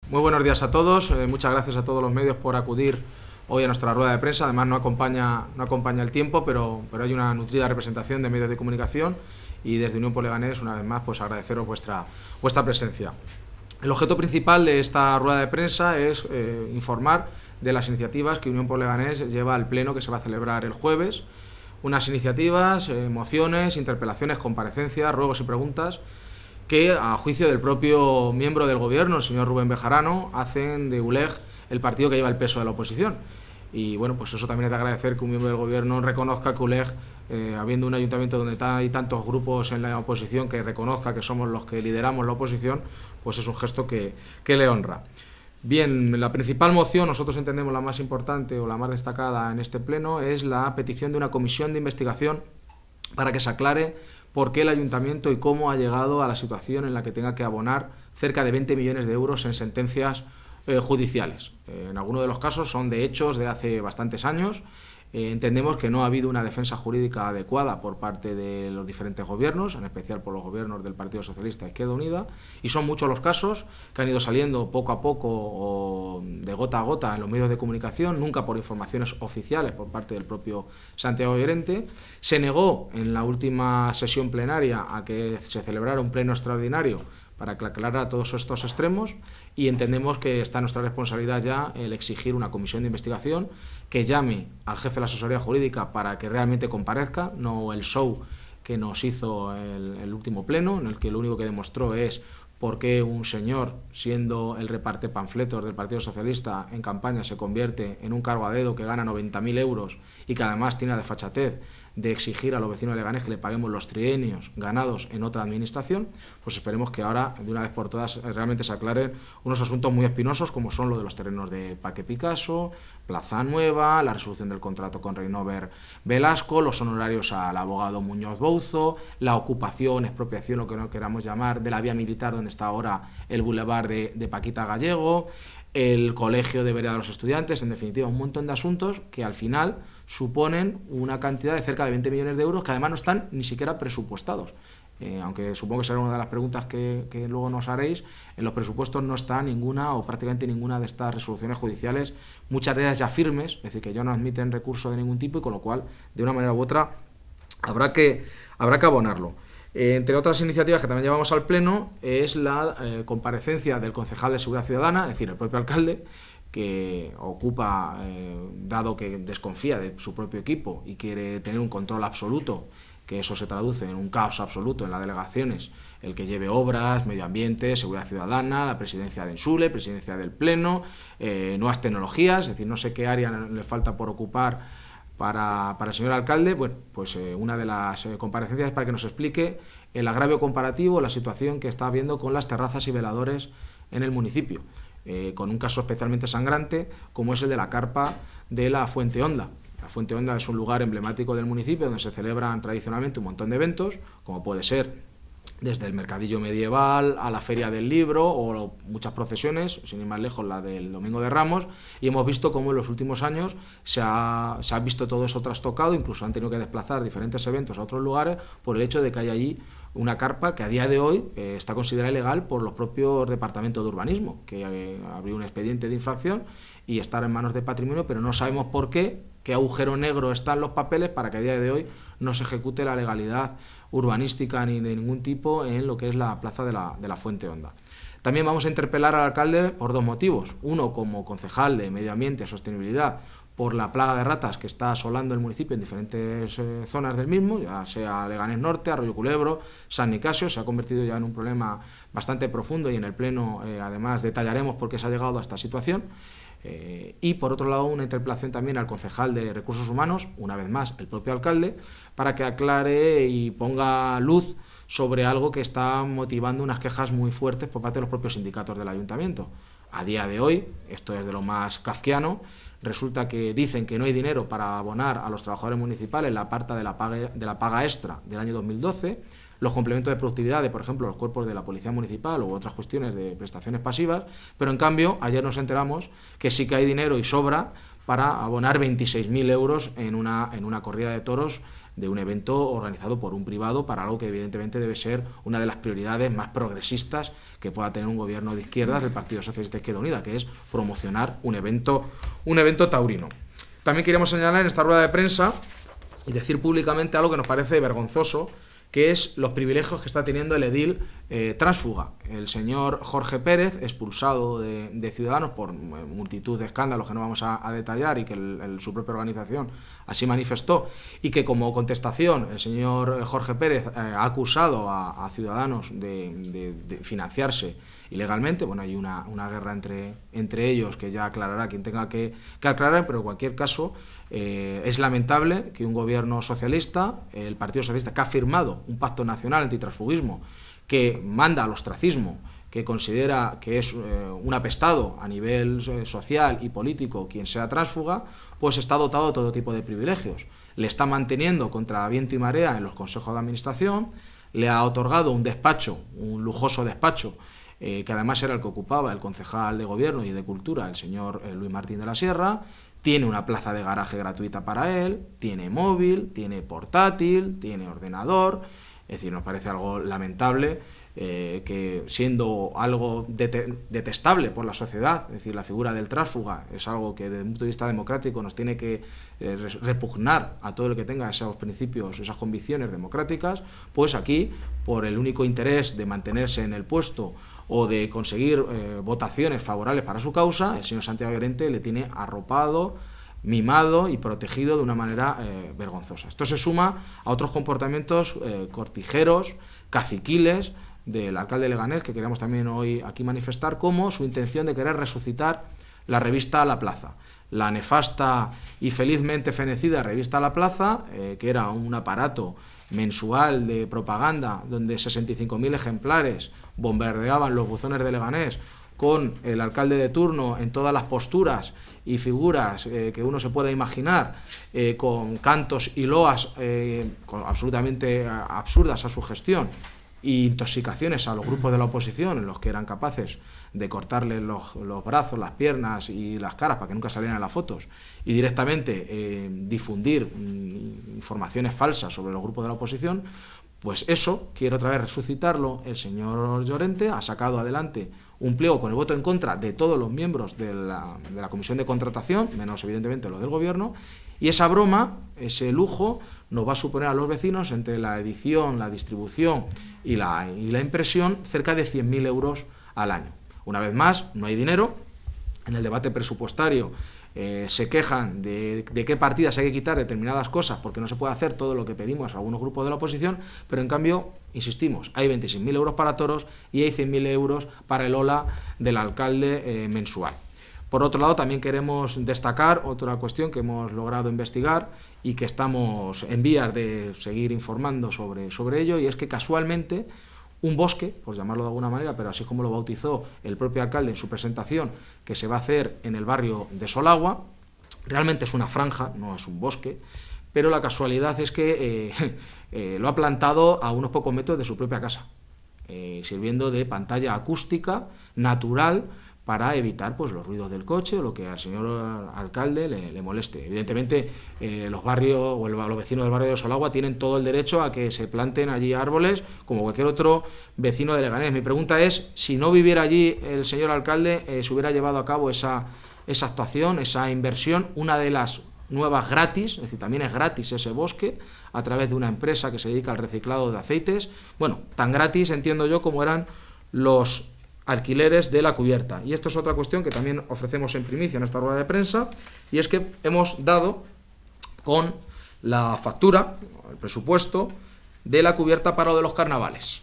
Muy buenos días a todos. Muchas gracias a todos los medios por acudir hoy a nuestra rueda de prensa. Además no acompaña el tiempo, pero hay una nutrida representación de medios de comunicación y desde Unión por Leganés, una vez más, pues agradeceros vuestra presencia. El objeto principal de esta rueda de prensa es informar de las iniciativas que Unión por Leganés lleva al pleno que se va a celebrar el jueves. Unas iniciativas, mociones, interpelaciones, comparecencias, ruegos y preguntas que, a juicio del propio miembro del Gobierno, el señor Rubén Bejarano, hacen de ULEG el partido que lleva el peso de la oposición. Y bueno, pues eso también es de agradecer que un miembro del Gobierno reconozca que ULEG, habiendo un ayuntamiento donde hay tantos grupos en la oposición, que reconozca que somos los que lideramos la oposición, pues es un gesto que le honra. Bien, la principal moción, nosotros entendemos la más importante o la más destacada en este pleno, es la petición de una comisión de investigación para que se aclare por qué el ayuntamiento y cómo ha llegado a la situación en la que tenga que abonar cerca de 20 millones de euros en sentencias judiciales. En algunos de los casos son de hechos de hace bastantes años. Entendemos que no ha habido una defensa jurídica adecuada por parte de los diferentes gobiernos, en especial por los gobiernos del Partido Socialista e Izquierda Unida, y son muchos los casos que han ido saliendo poco a poco o de gota a gota en los medios de comunicación, nunca por informaciones oficiales por parte del propio Santiago Llorente. Se negó en la última sesión plenaria a que se celebrara un pleno extraordinario para que aclarara todos estos extremos, y entendemos que está nuestra responsabilidad ya el exigir una comisión de investigación que llame al jefe de la asesoría jurídica para que realmente comparezca, no el show que nos hizo el último pleno, en el que lo único que demostró es por qué un señor, siendo el reparte panfletos del Partido Socialista en campaña, se convierte en un cargo a dedo que gana 90.000 euros y que además tiene la desfachatez de exigir a los vecinos de Leganés que le paguemos los trienios ganados en otra administración. Pues esperemos que ahora, de una vez por todas, realmente se aclaren unos asuntos muy espinosos, como son lo de los terrenos de Parque Picasso, Plaza Nueva, la resolución del contrato con Reinover Velasco, los honorarios al abogado Muñoz Bouzo, la ocupación, expropiación, lo que no queramos llamar, de la vía militar donde está ahora el bulevar de Paquita Gallego, el colegio de vereda de los estudiantes, en definitiva un montón de asuntos que al final suponen una cantidad de cerca de 20 millones de euros que además no están ni siquiera presupuestados. Aunque supongo que será una de las preguntas que luego nos haréis, en los presupuestos no está ninguna o prácticamente ninguna de estas resoluciones judiciales, muchas de ellas ya firmes, es decir, que ya no admiten recurso de ningún tipo y con lo cual, de una manera u otra, habrá que abonarlo. Entre otras iniciativas que también llevamos al Pleno es la comparecencia del concejal de Seguridad Ciudadana, es decir, el propio alcalde, que ocupa, dado que desconfía de su propio equipo y quiere tener un control absoluto, que eso se traduce en un caos absoluto en las delegaciones, el que lleve obras, medio ambiente, seguridad ciudadana, la presidencia de Ensule, presidencia del Pleno, nuevas tecnologías, es decir, no sé qué área le falta por ocupar para el señor alcalde. Bueno, pues una de las comparecencias es para que nos explique el agravio comparativo, la situación que está habiendo con las terrazas y veladores en el municipio, con un caso especialmente sangrante como es el de la carpa de la Fuente Honda. La Fuente Honda es un lugar emblemático del municipio donde se celebran tradicionalmente un montón de eventos, como puede ser desde el mercadillo medieval a la feria del libro o muchas procesiones, sin ir más lejos la del Domingo de Ramos, y hemos visto cómo en los últimos años se ha visto todo eso trastocado, incluso han tenido que desplazar diferentes eventos a otros lugares por el hecho de que hay allí una carpa que a día de hoy está considerada ilegal por los propios departamentos de urbanismo, que abrió un expediente de infracción y está en manos de patrimonio, pero no sabemos por qué agujero negro están los papeles para que a día de hoy no se ejecute la legalidad urbanística ni de ningún tipo en lo que es la plaza de la Fuente Honda. También vamos a interpelar al alcalde por dos motivos. Uno, como concejal de Medio Ambiente y Sostenibilidad, por la plaga de ratas que está asolando el municipio en diferentes zonas del mismo, ya sea Leganés Norte, Arroyo Culebro, San Nicasio. Se ha convertido ya en un problema bastante profundo y en el Pleno además detallaremos por qué se ha llegado a esta situación. Y por otro lado una interpelación también al concejal de Recursos Humanos, una vez más el propio alcalde, para que aclare y ponga luz sobre algo que está motivando unas quejas muy fuertes por parte de los propios sindicatos del ayuntamiento. A día de hoy, esto es de lo más kafkiano, resulta que dicen que no hay dinero para abonar a los trabajadores municipales la parte de la paga extra del año 2012, los complementos de productividad de, por ejemplo, los cuerpos de la Policía Municipal u otras cuestiones de prestaciones pasivas, pero en cambio ayer nos enteramos que sí que hay dinero y sobra para abonar 26.000 euros en una corrida de toros de un evento organizado por un privado para algo que evidentemente debe ser una de las prioridades más progresistas que pueda tener un gobierno de izquierdas del Partido Socialista de Izquierda Unida, que es promocionar un evento taurino. También queríamos señalar en esta rueda de prensa y decir públicamente algo que nos parece vergonzoso, que es los privilegios que está teniendo el edil tránsfuga. El señor Jorge Pérez, expulsado de Ciudadanos por multitud de escándalos que no vamos a detallar y que su propia organización así manifestó, y que como contestación el señor Jorge Pérez ha acusado a Ciudadanos de financiarse ilegalmente. Bueno, hay una guerra entre ellos que ya aclarará quien tenga que aclarar, pero en cualquier caso es lamentable que un gobierno socialista, el Partido Socialista, que ha firmado un pacto nacional antitransfugismo, que manda al ostracismo, que considera que es un apestado a nivel social y político quien sea tránsfuga, pues está dotado de todo tipo de privilegios. Le está manteniendo contra viento y marea en los consejos de administración, le ha otorgado un despacho, un lujoso despacho, que además era el que ocupaba el concejal de Gobierno y de Cultura, el señor Luis Martín de la Sierra. Tiene una plaza de garaje gratuita para él, tiene móvil, tiene portátil, tiene ordenador. Es decir, nos parece algo lamentable que, siendo algo detestable por la sociedad, es decir, la figura del tránsfuga es algo que desde un punto de vista democrático nos tiene que repugnar a todo el que tenga esos principios, esas convicciones democráticas, pues aquí, por el único interés de mantenerse en el puesto o de conseguir votaciones favorables para su causa, el señor Santiago Llorente le tiene arropado, mimado y protegido de una manera vergonzosa. Esto se suma a otros comportamientos cortijeros, caciquiles del alcalde de Leganés, que queríamos también hoy aquí manifestar, como su intención de querer resucitar la revista La Plaza. La nefasta y felizmente fenecida revista La Plaza, que era un aparato mensual de propaganda donde 65.000 ejemplares bombardeaban los buzones de Leganés, con el alcalde de turno en todas las posturas y figuras que uno se pueda imaginar, con cantos y loas absolutamente absurdas a su gestión, e intoxicaciones a los grupos de la oposición, en los que eran capaces de cortarles los brazos, las piernas y las caras para que nunca salieran en las fotos, y directamente difundir informaciones falsas sobre los grupos de la oposición. Pues eso quiere otra vez resucitarlo el señor Llorente. Ha sacado adelante un pliego con el voto en contra de todos los miembros de la Comisión de Contratación, menos evidentemente los del Gobierno, y esa broma, ese lujo, nos va a suponer a los vecinos, entre la edición, la distribución y la impresión, cerca de 100.000 euros al año. Una vez más, no hay dinero. En el debate presupuestario se quejan de qué partidas hay que quitar determinadas cosas porque no se puede hacer todo lo que pedimos a algunos grupos de la oposición, pero en cambio, insistimos, hay 26.000 euros para toros y hay 100.000 euros para el OLA del alcalde mensual. Por otro lado, también queremos destacar otra cuestión que hemos logrado investigar y que estamos en vías de seguir informando sobre ello, y es que casualmente un bosque, por llamarlo de alguna manera, pero así como lo bautizó el propio alcalde en su presentación, que se va a hacer en el barrio de Solagua, realmente es una franja, no es un bosque, pero la casualidad es que lo ha plantado a unos pocos metros de su propia casa, sirviendo de pantalla acústica natural para evitar pues los ruidos del coche o lo que al señor alcalde le moleste. Evidentemente, los barrios o los vecinos del barrio de Solagua tienen todo el derecho a que se planten allí árboles como cualquier otro vecino de Leganés. Mi pregunta es, si no viviera allí el señor alcalde, se hubiera llevado a cabo esa actuación, esa inversión, una de las nuevas gratis, es decir, también es gratis ese bosque, a través de una empresa que se dedica al reciclado de aceites. Bueno, tan gratis entiendo yo como eran los alquileres de la cubierta. Y esto es otra cuestión que también ofrecemos en primicia en esta rueda de prensa, y es que hemos dado con la factura, el presupuesto de la cubierta para lo de los carnavales.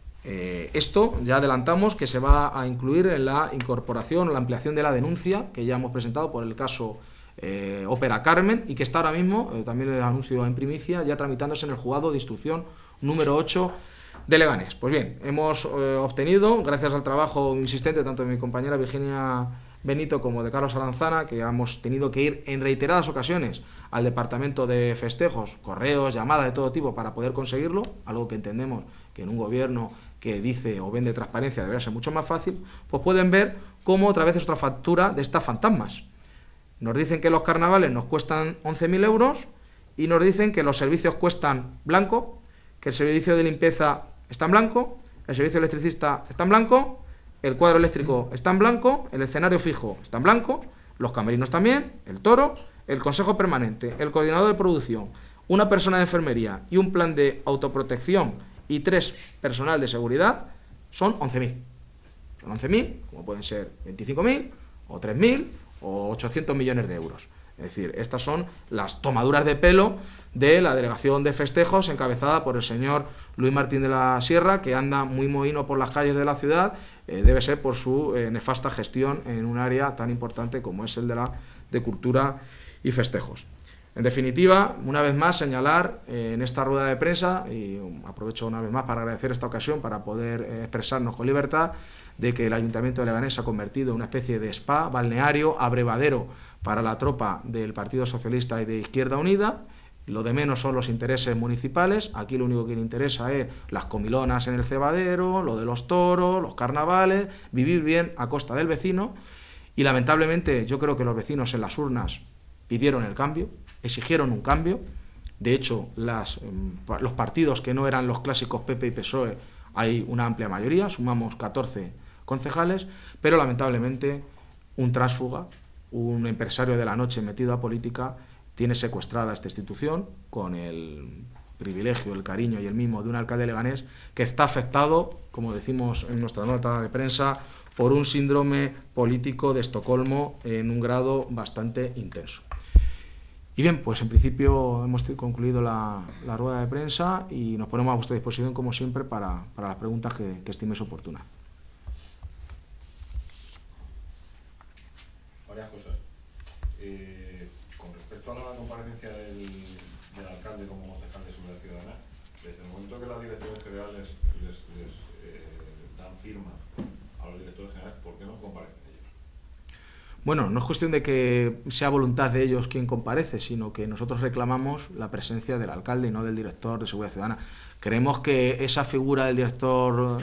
Esto ya adelantamos que se va a incluir en la incorporación o la ampliación de la denuncia que ya hemos presentado por el caso Ópera Carmen, y que está ahora mismo, también les anuncio en primicia, ya tramitándose en el juzgado de instrucción número 8 de Leganés. Pues bien, hemos obtenido, gracias al trabajo insistente tanto de mi compañera Virginia Benito como de Carlos Aranzana, que hemos tenido que ir en reiteradas ocasiones al departamento de festejos, correos, llamadas de todo tipo para poder conseguirlo, algo que entendemos que en un gobierno que dice o vende transparencia debería ser mucho más fácil. Pues pueden ver cómo otra vez es otra factura de estas fantasmas. Nos dicen que los carnavales nos cuestan 11.000 euros y nos dicen que los servicios cuestan blanco, que el servicio de limpieza está en blanco, el servicio electricista está en blanco, el cuadro eléctrico está en blanco, el escenario fijo está en blanco, los camerinos también, el toro, el consejo permanente, el coordinador de producción, una persona de enfermería y un plan de autoprotección y 3 personal de seguridad, son 11.000. Son 11.000, como pueden ser 25.000 o 3.000 o 800 millones de euros. Es decir, estas son las tomaduras de pelo de la delegación de festejos encabezada por el señor Luis Martín de la Sierra, que anda muy mohíno por las calles de la ciudad, debe ser por su nefasta gestión en un área tan importante como es el de cultura y festejos. En definitiva, una vez más señalar en esta rueda de prensa, y aprovecho una vez más para agradecer esta ocasión para poder expresarnos con libertad, de que el Ayuntamiento de Leganés se ha convertido en una especie de spa, balneario, abrevadero para la tropa del Partido Socialista y de Izquierda Unida. Lo de menos son los intereses municipales, aquí lo único que le interesa es las comilonas en el cebadero, lo de los toros, los carnavales, vivir bien a costa del vecino, y lamentablemente yo creo que los vecinos en las urnas pidieron el cambio, exigieron un cambio. De hecho, los partidos que no eran los clásicos PP y PSOE, hay una amplia mayoría, sumamos 14 concejales, pero lamentablemente un tránsfuga, un empresario de la noche metido a política, tiene secuestrada esta institución con el privilegio, el cariño y el mimo de un alcalde leganés que está afectado, como decimos en nuestra nota de prensa, por un síndrome político de Estocolmo en un grado bastante intenso. Y bien, pues en principio hemos concluido la rueda de prensa y nos ponemos a vuestra disposición, como siempre, para las preguntas que estiméis oportunas. Varias cosas. Con respecto a la comparecencia del alcalde como concejal de Seguridad Ciudadana, desde el momento que las direcciones generales les dan firma a los directores generales, ¿por qué no comparecen ellos? Bueno, no es cuestión de que sea voluntad de ellos quien comparece, sino que nosotros reclamamos la presencia del alcalde y no del director de Seguridad Ciudadana. Creemos que esa figura del director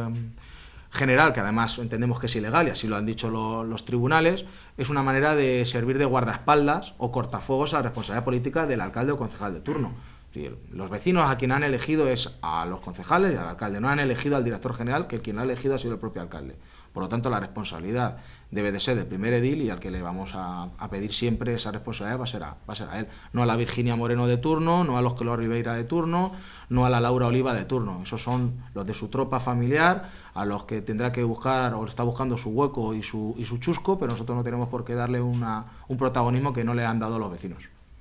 general, que además entendemos que es ilegal, y así lo han dicho los tribunales, es una manera de servir de guardaespaldas o cortafuegos a la responsabilidad política del alcalde o concejal de turno. Es decir, los vecinos a quien han elegido es a los concejales y al alcalde, no han elegido al director general, que quien lo ha elegido ha sido el propio alcalde. Por lo tanto, la responsabilidad debe de ser del primer edil, y al que le vamos a pedir siempre esa responsabilidad va a ser a él. No a la Virginia Moreno de turno, no a los Clor Ribeira de turno, no a la Laura Oliva de turno. Esos son los de su tropa familiar, a los que tendrá que buscar o está buscando su hueco y su chusco, pero nosotros no tenemos por qué darle un protagonismo que no le han dado los vecinos.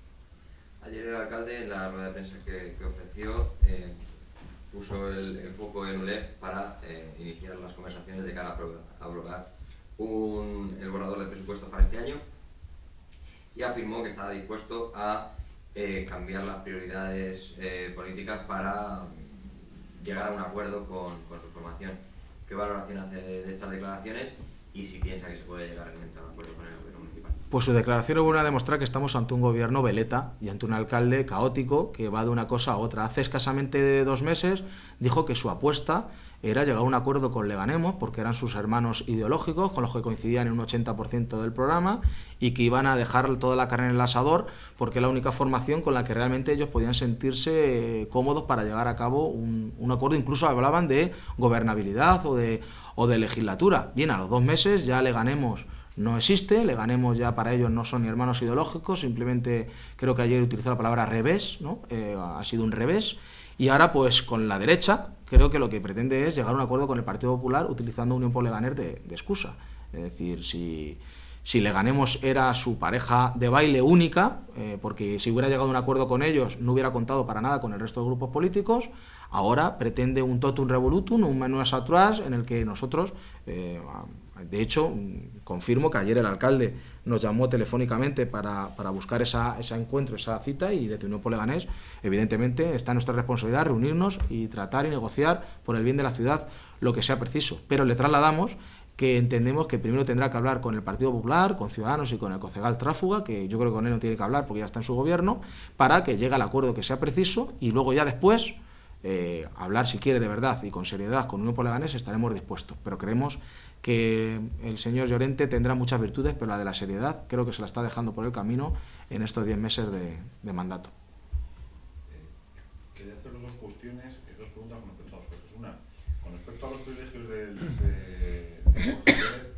Ayer el alcalde, en la rueda de prensa que ofreció, puso el foco en ULEP para iniciar las conversaciones de cara a aprobar el borrador de presupuestos para este año, y afirmó que estaba dispuesto a cambiar las prioridades políticas para llegar a un acuerdo con su formación. ¿Qué valoración hace de estas declaraciones y si piensa que se puede llegar realmente a un acuerdo con el gobierno municipal? Pues su declaración es buena a demostrar que estamos ante un gobierno veleta y ante un alcalde caótico que va de una cosa a otra. Hace escasamente 2 meses dijo que su apuesta era llegar a un acuerdo con Leganemos, porque eran sus hermanos ideológicos, con los que coincidían en un 80% del programa, y que iban a dejar toda la carne en el asador, porque es la única formación con la que realmente ellos podían sentirse cómodos para llevar a cabo un acuerdo. Incluso hablaban de gobernabilidad o de legislatura. Bien, a los 2 meses ya Leganemos no existe, Leganemos ya para ellos no son ni hermanos ideológicos, simplemente creo que ayer utilizó la palabra revés, ¿no? Ha sido un revés, y ahora pues con la derecha creo que lo que pretende es llegar a un acuerdo con el Partido Popular utilizando Unión por Leganés de excusa. Es decir, si Leganemos era su pareja de baile única, porque si hubiera llegado a un acuerdo con ellos no hubiera contado para nada con el resto de grupos políticos, ahora pretende un totum revolutum, un menús atrás, en el que nosotros, de hecho, confirmo que ayer el alcalde nos llamó telefónicamente para buscar ese encuentro, esa cita, y de Unión por Leganés, evidentemente, está en nuestra responsabilidad reunirnos y tratar y negociar por el bien de la ciudad lo que sea preciso. Pero le trasladamos que entendemos que primero tendrá que hablar con el Partido Popular, con Ciudadanos y con el concejal Tráfuga, que yo creo que con él no tiene que hablar porque ya está en su gobierno, para que llegue al acuerdo que sea preciso, y luego ya después hablar, si quiere de verdad y con seriedad, con Unión por Leganés, estaremos dispuestos. Pero creemos que el señor Llorente tendrá muchas virtudes, pero la de la seriedad creo que se la está dejando por el camino en estos 10 meses de mandato. respecto a los privilegios de concejales,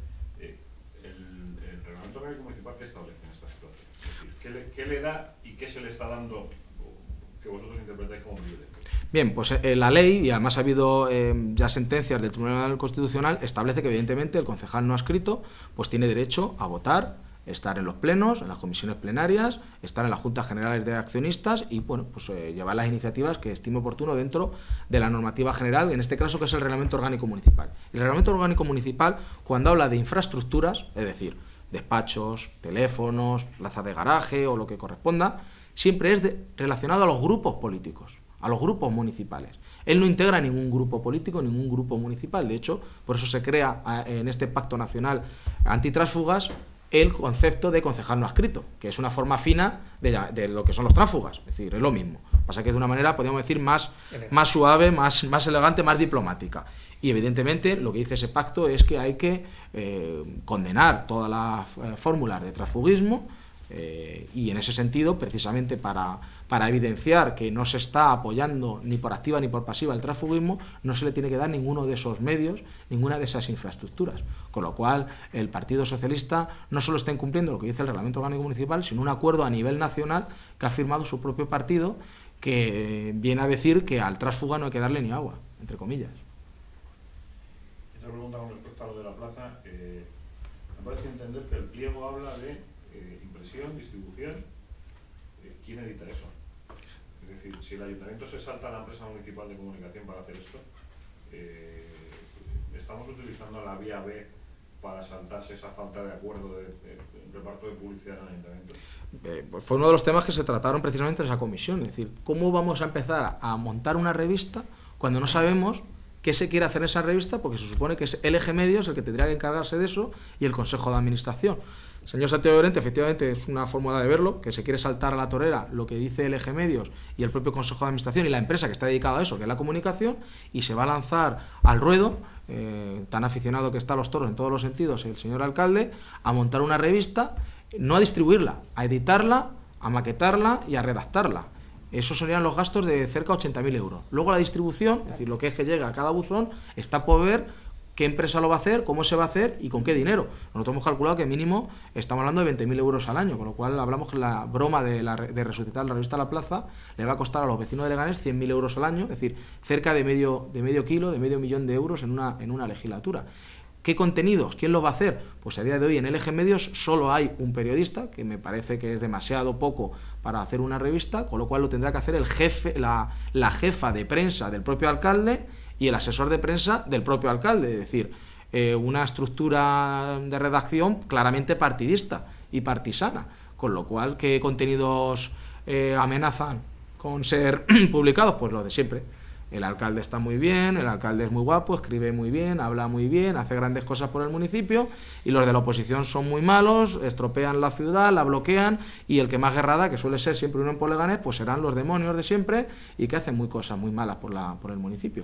el reglamento orgánico municipal, ¿qué establece en esta situación? Es decir, ¿qué le da y qué se le está dando que vosotros interpretáis como privilegio? Bien, pues la ley, y además ha habido ya sentencias del Tribunal Constitucional, establece que evidentemente el concejal no adscrito pues tiene derecho a votar, estar en los plenos, en las comisiones plenarias, estar en las juntas generales de accionistas y bueno, pues llevar las iniciativas que estime oportuno dentro de la normativa general, en este caso que es el Reglamento Orgánico Municipal. El Reglamento Orgánico Municipal, cuando habla de infraestructuras, es decir, despachos, teléfonos, plazas de garaje o lo que corresponda, siempre es relacionado a los grupos políticos, a los grupos municipales. Él no integra ningún grupo político, ningún grupo municipal. De hecho, por eso se crea en este Pacto Nacional Antitránsfugas el concepto de concejal no adscrito, que es una forma fina de lo que son los tránsfugas, es decir, es lo mismo. Pasa que de una manera, podríamos decir, más suave, más elegante, más diplomática. Y evidentemente lo que dice ese pacto es que hay que condenar todas las fórmulas de transfugismo y en ese sentido, precisamente para evidenciar que no se está apoyando ni por activa ni por pasiva el transfugismo, no se le tiene que dar ninguno de esos medios, ninguna de esas infraestructuras. Con lo cual, el Partido Socialista no solo está incumpliendo lo que dice el Reglamento Orgánico Municipal, sino un acuerdo a nivel nacional que ha firmado su propio partido, que viene a decir que al tránsfuga no hay que darle ni agua, entre comillas. Otra pregunta con respecto a lo de la plaza. Me parece entender que el pliego habla de impresión, distribución. ¿Quién edita eso? Es decir, si el ayuntamiento se salta a la empresa municipal de comunicación para hacer esto, ¿estamos utilizando la vía B para saltarse esa falta de acuerdo de reparto de publicidad en el ayuntamiento? Pues fue uno de los temas que se trataron precisamente en esa comisión. Es decir, ¿cómo vamos a empezar a montar una revista cuando no sabemos qué se quiere hacer en esa revista? Porque se supone que es LG Medios el que tendría que encargarse de eso y el Consejo de Administración. Señor Santiago Llorente, efectivamente es una fórmula de verlo, que se quiere saltar a la torera lo que dice LG Medios y el propio Consejo de Administración y la empresa que está dedicada a eso, que es la comunicación, y se va a lanzar al ruedo, tan aficionado que está a los toros en todos los sentidos el señor alcalde, a montar una revista, no a distribuirla, a editarla, a maquetarla y a redactarla. Esos serían los gastos de cerca de 80.000 euros. Luego la distribución, es decir, lo que es que llega a cada buzón, está por ver qué empresa lo va a hacer, cómo se va a hacer y con qué dinero. Nosotros hemos calculado que mínimo estamos hablando de 20.000 euros al año, con lo cual hablamos que la broma de resucitar la revista La Plaza le va a costar a los vecinos de Leganés 100.000 euros al año, es decir, cerca de medio kilo, de medio millón de euros en una legislatura. ¿Qué contenidos? ¿Quién lo va a hacer? Pues a día de hoy en LG Medios solo hay un periodista, que me parece que es demasiado poco para hacer una revista, con lo cual lo tendrá que hacer el jefe, la jefa de prensa del propio alcalde y el asesor de prensa del propio alcalde, es decir, una estructura de redacción claramente partidista y partisana, con lo cual, ¿qué contenidos amenazan con ser publicados? Pues lo de siempre. El alcalde está muy bien, el alcalde es muy guapo, escribe muy bien, habla muy bien, hace grandes cosas por el municipio, y los de la oposición son muy malos, estropean la ciudad, la bloquean, y el que más guerrada, que suele ser siempre uno en Leganés, pues serán los demonios de siempre y que hacen muy cosas muy malas por el municipio.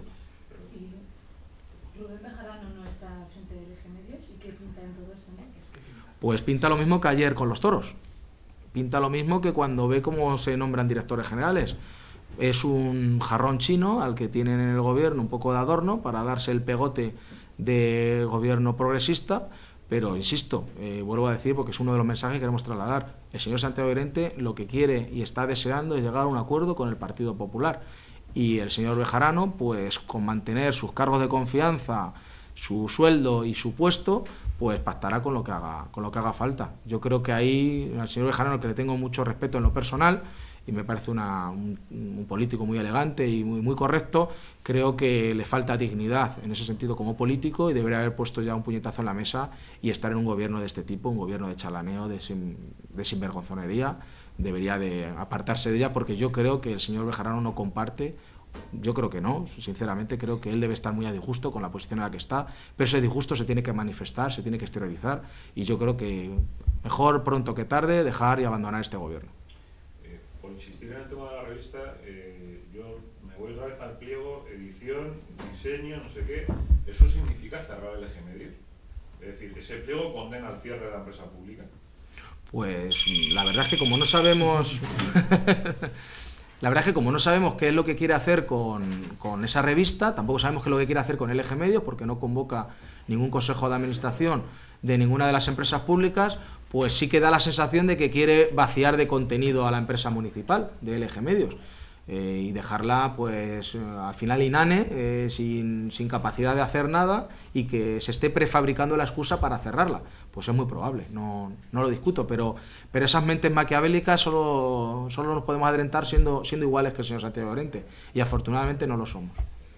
¿Y Rubén Bejarano no está frente de LG Medios? ¿Y qué pinta en todo esto? Pues pinta lo mismo que ayer con los toros. Pinta lo mismo que cuando ve cómo se nombran directores generales. Es un jarrón chino al que tienen en el gobierno un poco de adorno para darse el pegote de gobierno progresista, pero insisto, vuelvo a decir porque es uno de los mensajes que queremos trasladar. El señor Santiago Llorente lo que quiere y está deseando es llegar a un acuerdo con el Partido Popular, y el señor Bejarano, pues con mantener sus cargos de confianza, su sueldo y su puesto, pues pactará con lo que haga falta. Yo creo que ahí al señor Bejarano, al que le tengo mucho respeto en lo personal, y me parece un político muy elegante y muy correcto, creo que le falta dignidad en ese sentido como político y debería haber puesto ya un puñetazo en la mesa y estar en un gobierno de este tipo, un gobierno de chalaneo, de sinvergonzonería. Debería de apartarse de ella, porque yo creo que el señor Bejarano no comparte, yo creo que no, sinceramente creo que él debe estar muy a disgusto con la posición en la que está, pero ese disgusto se tiene que manifestar, se tiene que exteriorizar, y yo creo que mejor pronto que tarde dejar y abandonar este gobierno. Por insistir en el tema de la revista, yo me voy otra vez al pliego, edición, diseño, no sé qué. ¿Eso significa cerrar el LG Medios? Es decir, ¿ese pliego condena al cierre de la empresa pública? Pues la verdad es que como no sabemos La verdad es que como no sabemos qué es lo que quiere hacer con esa revista, tampoco sabemos qué es lo que quiere hacer con el Eje Medios, porque no convoca ningún consejo de administración de ninguna de las empresas públicas, pues sí que da la sensación de que quiere vaciar de contenido a la empresa municipal del Eje Medios. Y dejarla pues al final inane, sin capacidad de hacer nada, y que se esté prefabricando la excusa para cerrarla. Pues es muy probable, no lo discuto, pero esas mentes maquiavélicas solo nos podemos adentrar siendo iguales que el señor Santiago Llorente, y afortunadamente no lo somos.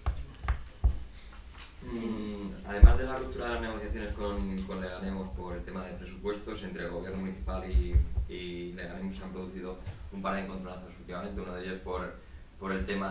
Además de la ruptura de las negociaciones con Leganemos por el tema de presupuestos entre el gobierno municipal y Leganemos, se han producido un par de encontronazos últimamente, uno de ellos por el tema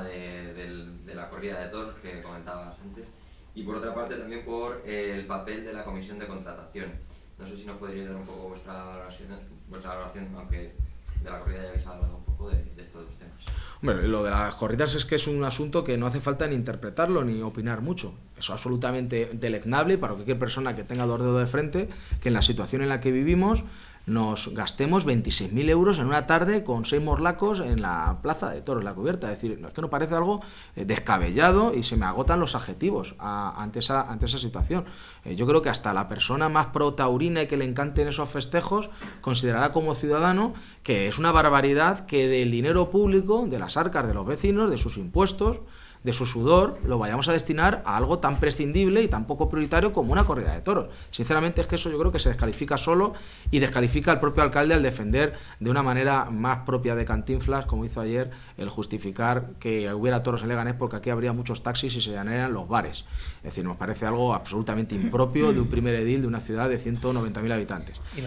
de la corrida de toros que comentabas antes, y por otra parte también por el papel de la comisión de contratación. No sé si nos podríais dar un poco vuestra valoración, aunque de la corrida ya habéis hablado un poco de estos dos temas. Hombre, lo de las corridas es que es un asunto que no hace falta ni interpretarlo ni opinar mucho. Es absolutamente deleznable para cualquier persona que tenga dos dedos de frente que en la situación en la que vivimos nos gastemos 26.000 euros en una tarde con 6 morlacos en la plaza de toros, la cubierta. Es decir, es que no parece algo descabellado, y se me agotan los adjetivos ante esa situación. Yo creo que hasta la persona más pro-taurina y que le encanten esos festejos considerará como ciudadano que es una barbaridad que del dinero público, de las arcas de los vecinos, de sus impuestos, de su sudor, lo vayamos a destinar a algo tan prescindible y tan poco prioritario como una corrida de toros. Sinceramente es que eso yo creo que se descalifica solo, y descalifica al propio alcalde al defender de una manera más propia de Cantinflas, como hizo ayer, el justificar que hubiera toros en Leganés porque aquí habría muchos taxis y se llenarían los bares. Es decir, nos parece algo absolutamente impropio de un primer edil de una ciudad de 190.000 habitantes. Y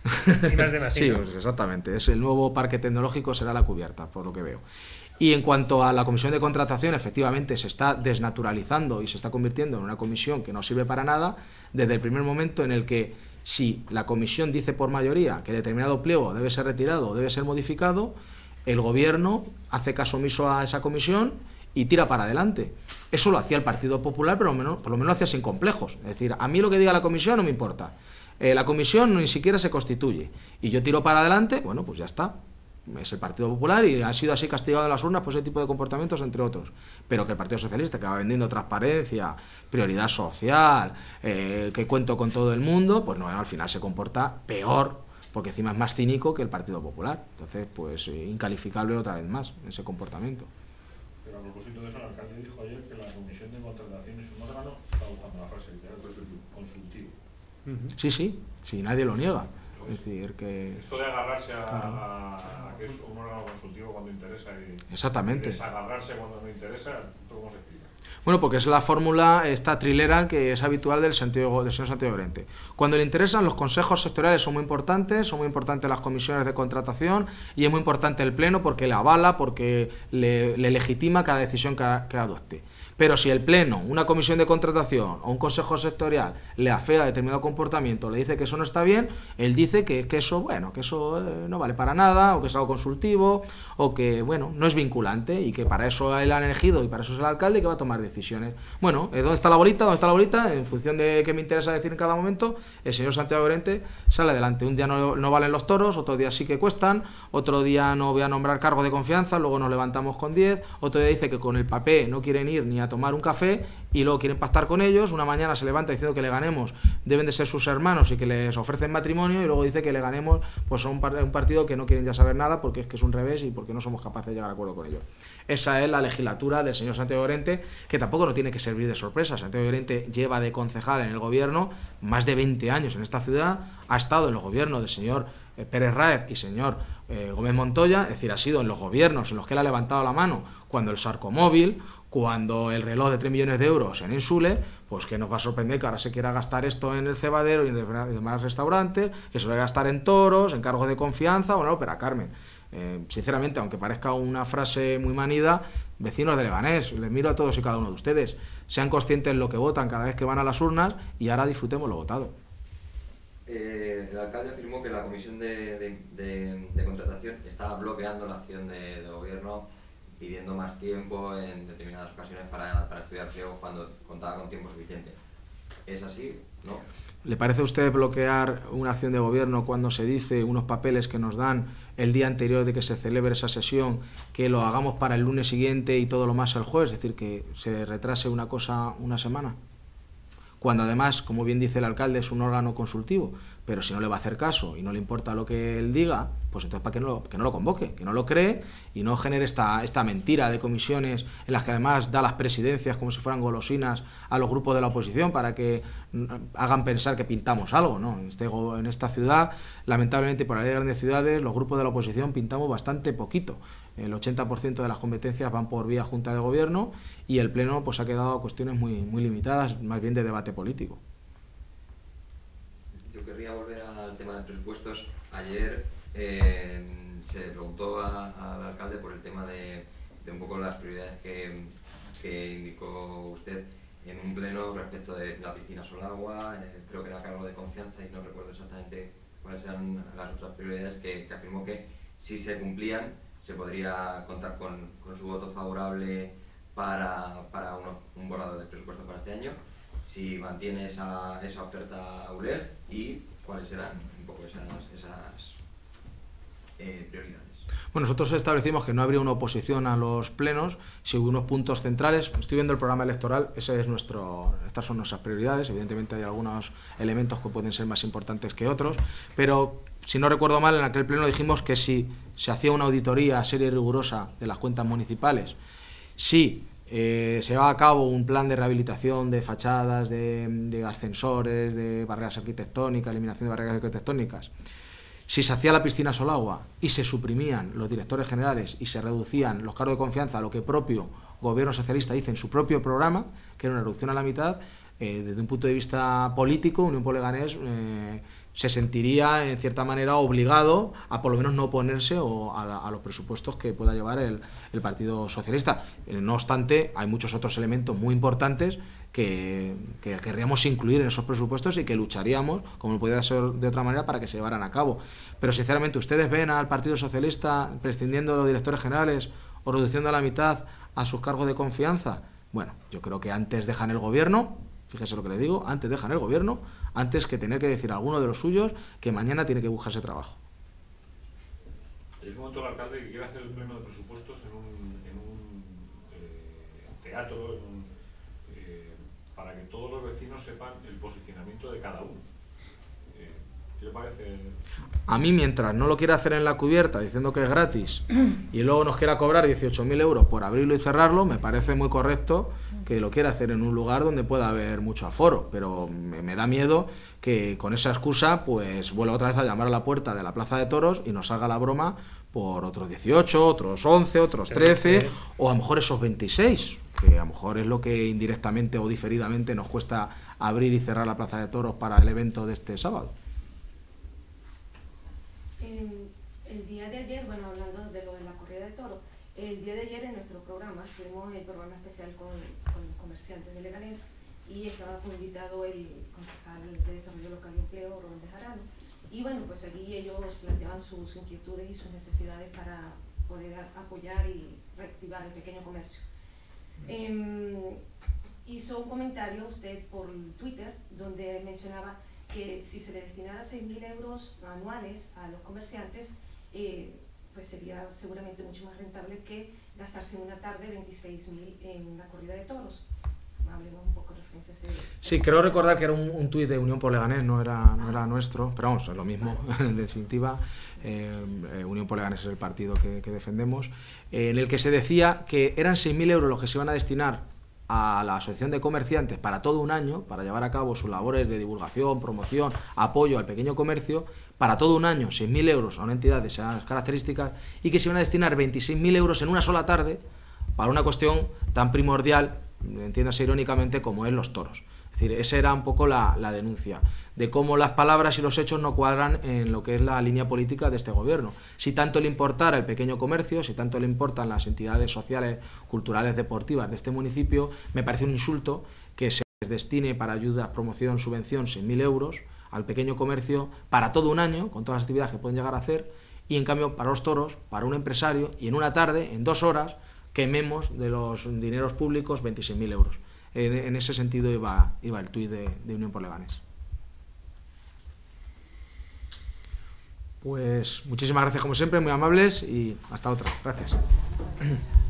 más de Sí, pues exactamente. Es el nuevo parque tecnológico, será la cubierta, por lo que veo. Y en cuanto a la comisión de contratación, efectivamente se está desnaturalizando y se está convirtiendo en una comisión que no sirve para nada desde el primer momento en el que, si la comisión dice por mayoría que determinado pliego debe ser retirado o debe ser modificado, el gobierno hace caso omiso a esa comisión y tira para adelante. Eso lo hacía el Partido Popular, pero por lo menos lo hacía sin complejos. Es decir, a mí lo que diga la comisión no me importa. La comisión ni siquiera se constituye y yo tiro para adelante, bueno, pues ya está. Es el Partido Popular y ha sido así castigado en las urnas por ese tipo de comportamientos, entre otros. Pero que el Partido Socialista, que va vendiendo transparencia, prioridad social, que cuento con todo el mundo, pues no, al final se comporta peor, porque encima es más cínico que el Partido Popular. Entonces, pues incalificable otra vez más ese comportamiento. Pero a propósito de eso, el alcalde dijo ayer que la comisión de contratación es un órgano, estaba buscando la frase literal, consultivo. Sí, nadie lo niega. Es decir, que... Esto de agarrarse a que es un órgano consultivo cuando interesa y exactamente. Desagarrarse cuando no interesa, ¿cómo se explica? Bueno, porque es la fórmula, esta trilera que es habitual del señor Santiago Llorente. Cuando le interesan, los consejos sectoriales son muy importantes las comisiones de contratación, y es muy importante el pleno porque le avala, porque le legitima cada decisión que adopte. Pero si el pleno, una comisión de contratación o un consejo sectorial le afea determinado comportamiento, le dice que eso no está bien, él dice que eso no vale para nada, o que es algo consultivo, o que no es vinculante, y que para eso él ha elegido y para eso es el alcalde, que va a tomar decisiones. Bueno, ¿dónde está la bolita? ¿Dónde está la bolita? En función de qué me interesa decir en cada momento, el señor Santiago Llorente sale adelante. Un día no valen los toros, otro día sí que cuestan, otro día no voy a nombrar cargo de confianza, luego nos levantamos con 10, otro día dice que con el papel no quieren ir ni a tomar un café y luego quieren pactar con ellos. Una mañana se levanta diciendo que Leganemos deben de ser sus hermanos y que les ofrecen matrimonio, y luego dice que Leganemos pues son un partido que no quieren ya saber nada porque es que es un revés y porque no somos capaces de llegar a acuerdo con ellos. Esa es la legislatura del señor Santiago Llorente, que tampoco nos tiene que servir de sorpresa. Santiago Llorente lleva de concejal en el gobierno más de 20 años en esta ciudad, ha estado en los gobiernos del señor Pérez Raez y señor Gómez Montoya, es decir, ha sido en los gobiernos en los que él ha levantado la mano cuando el Sarcomóvil, cuando el reloj de 3 millones de euros en Insule, pues que nos va a sorprender que ahora se quiera gastar esto en el Cebadero y en demás restaurantes, que se va a gastar en toros, en cargos de confianza o en la Ópera Carmen. Sinceramente, aunque parezca una frase muy manida, vecinos de Leganés, les miro a todos y cada uno de ustedes, sean conscientes de lo que votan cada vez que van a las urnas y ahora disfrutemos lo votado. El alcalde afirmó que la comisión de contratación estaba bloqueando la acción de gobierno, pidiendo más tiempo en determinadas ocasiones para estudiar pliegos cuando contaba con tiempo suficiente. ¿Es así? ¿No? ¿Le parece a usted bloquear una acción de gobierno cuando se dice unos papeles que nos dan el día anterior de que se celebre esa sesión, que lo hagamos para el lunes siguiente y todo lo más el jueves, es decir, que se retrase una cosa una semana. Cuando además, como bien dice el alcalde, es un órgano consultivo, pero si no le va a hacer caso y no le importa lo que él diga, pues entonces ¿para que no lo convoque? Que no lo cree y no genere esta mentira de comisiones en las que además da las presidencias como si fueran golosinas a los grupos de la oposición para que hagan pensar que pintamos algo, ¿no? En esta ciudad, lamentablemente, por la ley de grandes ciudades, los grupos de la oposición pintamos bastante poquito. El 80% de las competencias van por vía Junta de Gobierno y el Pleno pues ha quedado a cuestiones muy limitadas, más bien de debate político. Yo querría volver al tema de presupuestos. Ayer se le preguntó al alcalde por el tema de un poco las prioridades que indicó usted en un pleno respecto de la piscina Solagua, creo que era cargo de confianza y no recuerdo exactamente cuáles eran las otras prioridades que afirmó que si se cumplían se podría contar con su voto favorable para un borrador de presupuestos para este año, si mantiene esa oferta ULEG y cuáles eran un poco esas prioridades. Bueno, nosotros establecimos que no habría una oposición a los plenos si hubo unos puntos centrales. Estoy viendo el programa electoral, estas son nuestras prioridades. Evidentemente hay algunos elementos que pueden ser más importantes que otros, pero si no recuerdo mal, en aquel pleno dijimos que si se hacía una auditoría seria y rigurosa de las cuentas municipales, si se llevaba a cabo un plan de rehabilitación de fachadas, de ascensores, de barreras arquitectónicas, eliminación de barreras arquitectónicas, si se hacía la piscina Solagua y se suprimían los directores generales y se reducían los cargos de confianza a lo que propio gobierno socialista dice en su propio programa, que era una reducción a la mitad, desde un punto de vista político, Unión por Leganés se sentiría en cierta manera obligado a por lo menos no oponerse a los presupuestos que pueda llevar el Partido Socialista. No obstante, hay muchos otros elementos muy importantes que querríamos incluir en esos presupuestos y que lucharíamos, como no podía ser de otra manera, para que se llevaran a cabo. Pero sinceramente, ¿ustedes ven al Partido Socialista prescindiendo de los directores generales o reduciendo a la mitad a sus cargos de confianza? Bueno, yo creo que antes dejan el gobierno, fíjese lo que le digo, antes dejan el gobierno, antes que tener que decir a alguno de los suyos que mañana tiene que buscarse trabajo. Hay un momento el alcalde que quiere hacer el pleno de presupuestos en un teatro, para que todos los vecinos sepan el posicionamiento de cada uno. ¿Qué le parece? A mí, mientras no lo quiera hacer en la cubierta diciendo que es gratis y luego nos quiera cobrar 18.000 euros por abrirlo y cerrarlo, me parece muy correcto que lo quiera hacer en un lugar donde pueda haber mucho aforo, pero me da miedo que con esa excusa pues vuelva otra vez a llamar a la puerta de la Plaza de Toros y nos haga la broma por otros 18, otros 11, otros 13 o a lo mejor esos 26, que a lo mejor es lo que indirectamente o diferidamente nos cuesta abrir y cerrar la Plaza de Toros para el evento de este sábado. El día de ayer, bueno, hablando de lo de la corrida de toros, el día de ayer en nuestro programa tuvimos el programa especial con comerciantes de Leganés y estaba invitado el concejal de Desarrollo Local y Empleo, Rubén Bejarano, y bueno, pues allí ellos planteaban sus inquietudes y sus necesidades para poder apoyar y reactivar el pequeño comercio. Hizo un comentario usted por Twitter donde mencionaba que si se le destinara 6.000 euros anuales a los comerciantes, pues sería seguramente mucho más rentable que gastarse en una tarde 26.000 en una corrida de toros. Hablemos un poco de referencia a ese... Sí, creo recordar que era un tuit de Unión por Leganés, no era nuestro, pero vamos, es lo mismo, en definitiva. Unión por Leganés es el partido que defendemos, en el que se decía que eran 6.000 euros los que se iban a destinar a la Asociación de Comerciantes para todo un año, para llevar a cabo sus labores de divulgación, promoción, apoyo al pequeño comercio, para todo un año, 6.000 euros a una entidad de esas características, y que se iban a destinar 26.000 euros en una sola tarde para una cuestión tan primordial, entiéndase irónicamente, como es los toros. Es decir, esa era un poco la denuncia de cómo las palabras y los hechos no cuadran en lo que es la línea política de este gobierno. Si tanto le importara el pequeño comercio, si tanto le importan las entidades sociales, culturales, deportivas de este municipio, me parece un insulto que se les destine para ayuda, promoción, subvención 6.000 euros al pequeño comercio para todo un año, con todas las actividades que pueden llegar a hacer, y en cambio para los toros, para un empresario, y en una tarde, en 2 horas, quememos de los dineros públicos 26.000 euros. En ese sentido iba el tuit de Unión por Leganés. Pues muchísimas gracias como siempre, muy amables y hasta otra. Gracias.